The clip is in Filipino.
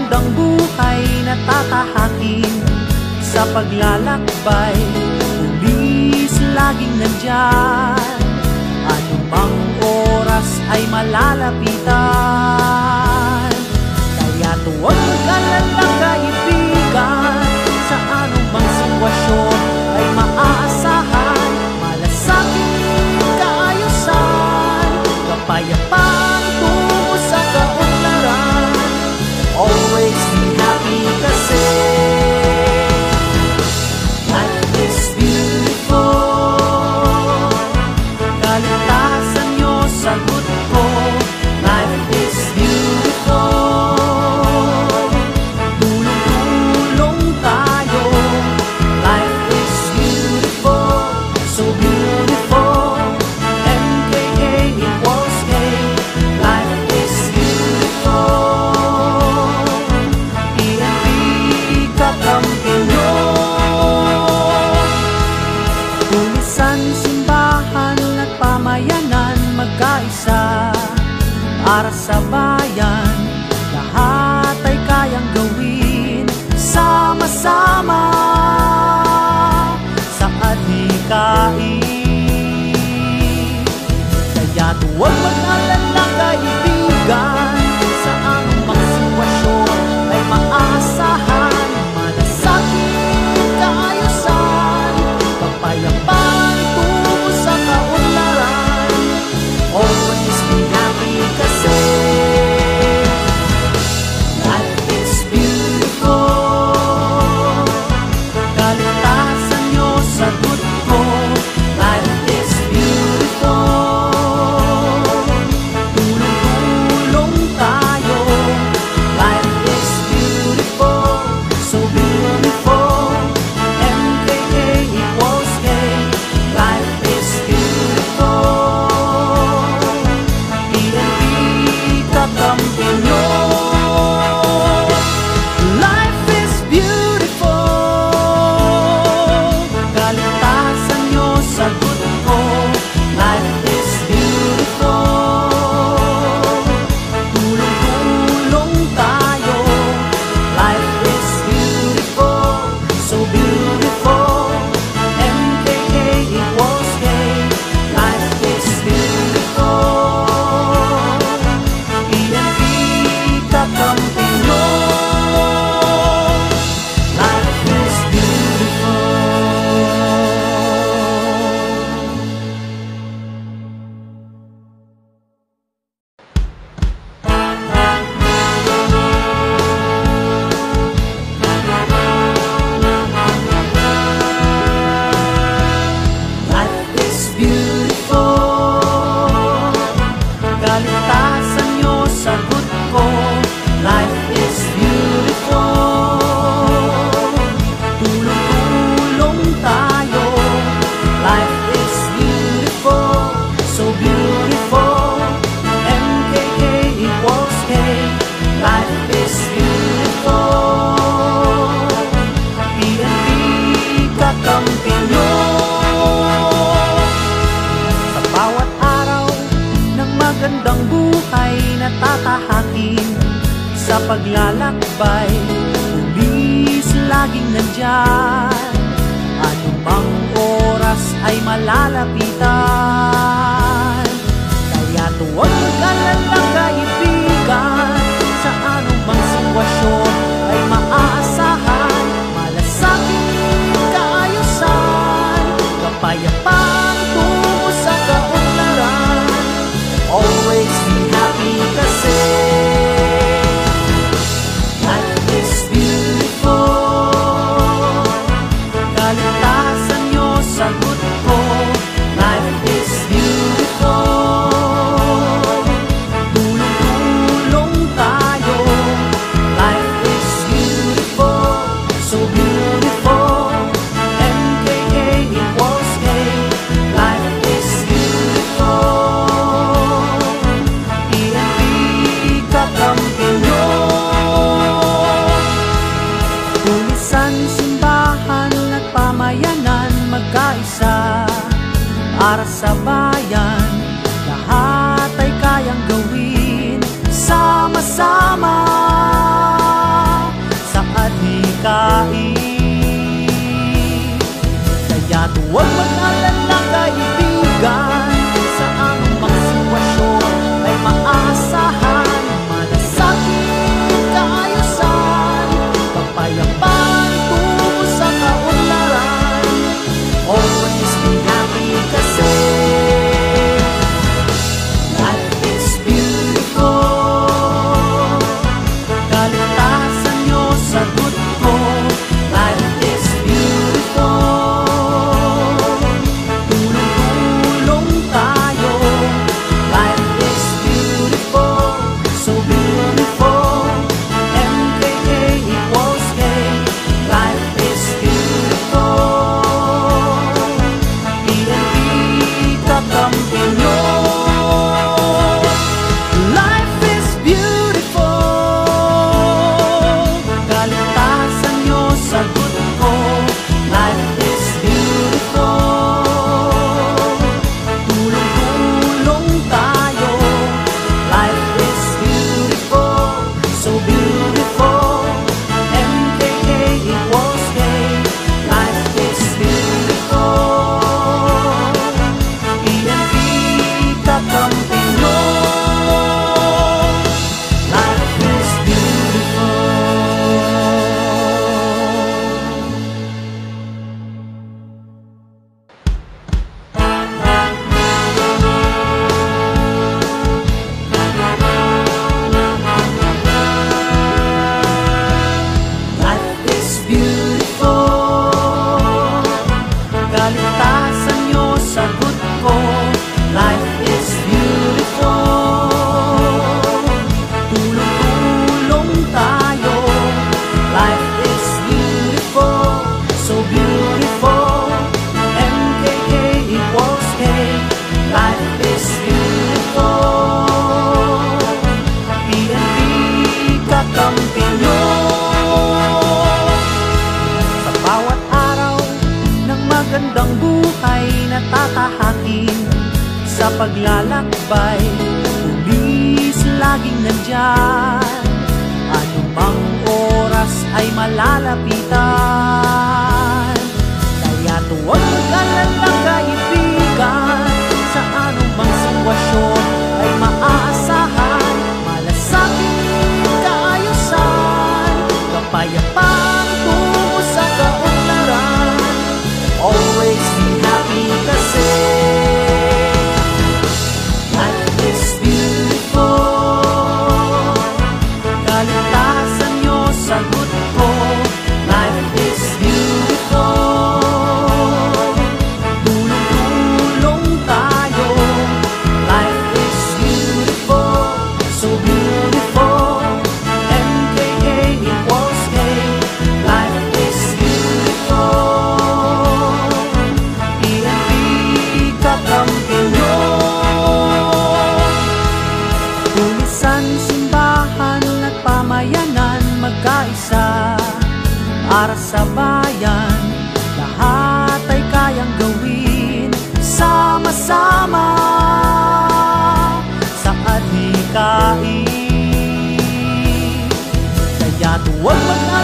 magandang buhay na tatahakin. Sa paglalakbay, pulis laging nandyan. Anumang oras ay malalapitan. Kaya't huwag mag-alala kaibigan, sa anumang sitwasyon ay maaasahan. Malasakit kaayusan, kapayapang tungo sa kaunlaran. Always be happy kasi life is beautiful. Kaligtasan nyo, sagot ko. Life is beautiful. Tulong-tulong tayo. Life is beautiful, so beautiful. MKA equals K. Life is beautiful. PNP kakampi nyo. Pulisan, simbahan at pamayanan magkaisa para sa bayan. Lahat ay kayang gawin sama-sama sa adhikain. Kaya't huwag mag-alala kaibigan, sa anumang sitwasyon ay maaasahan. Malasakit kaayusan, kapayapang tungo sa kaunlaran. Always be happy kasi life is beautiful. Kaligtasan nyo, sagot ko. Life is beautiful. Tulong-tulong tayo. Life is beautiful, so beautiful. MKA equals K. Life is beautiful. PNP kakampi nyo. Life is beautiful. Kaligtasan nyo, sagot ko. Life is beautiful. Tulong-tulong tayo. Life is beautiful, so beautiful. MKA equals K. Life is beautiful. PNP kakampi nyo. Life is beautiful. Life is beautiful. Kaligtasan nyo, sagot ko. Life is beautiful. Tulong-tulong tayo. Life is beautiful, so beautiful. MKA equals K. Life is beautiful. PNP kakampi nyo. Sa bawat araw ng magandang buhay na tatahakin. Sa paglalakbay, pulis laging nandyan. Anumang oras ay malalapitan. Kaya't huwag mag-alala kaibigan, sa anumang sitwasyon ay maaasahan. Malasakit kaayusan, kapayapang tungo sa kaunlaran. Always be happy kasi life is beautiful. Kaligtasan nyo, sagot ko. Life is beautiful. Tulong kakampi nyo. Sa bawat araw ng magandang buhay na tatahakin, sa paglalakbay, pulis laging nandyan. Anumang oras ay malalapitan. Kaya't huwag mag-alala kaibigan, sa anumang sitwasyon ay maaasahan. Malasakit kaayusan, kapayapang tungo sa kaunlaran. Always be happy kasi life is beautiful. Kaligtasan nyo sagot ko, life is beautiful. Tulong-tulong tayo, life is beautiful, so beautiful. MKA equals K, life is beautiful. PNP kakampi nyo. Pulisan, simbahan at pamayanan, magkaisa para sa bayan. Lahat ay kayang gawin sama-sama sa adhikain. Kaya't huwag mag